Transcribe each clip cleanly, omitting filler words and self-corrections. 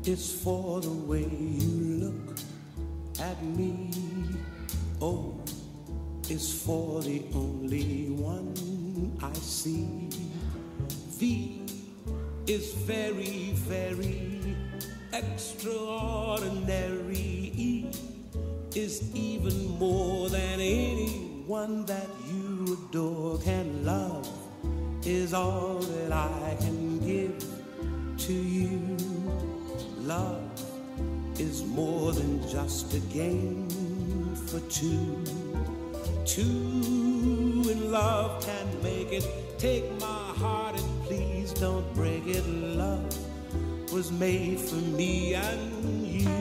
It's for the way you look at me. Oh, it's for the only one I see. V is very, very extraordinary. E is even more than anyone that you adore can love. Is all that I can give to you. Love is more than just a game for two. Two in love can make it. Take my heart and please don't break it. Love was made for me and you.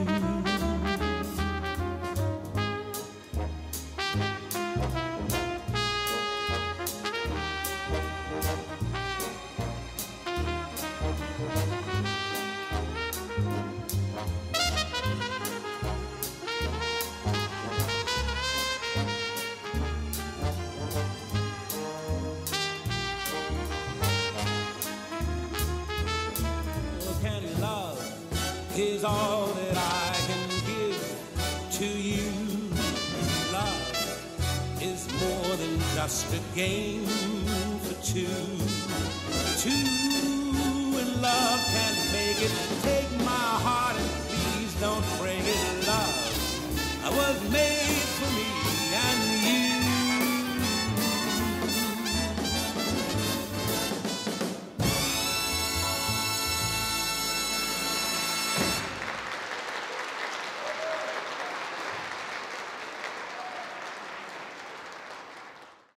Is all that I can give to you. Love is more than just a game for two. Two in love can make it. Take my heart and please don't break it. Love was made for me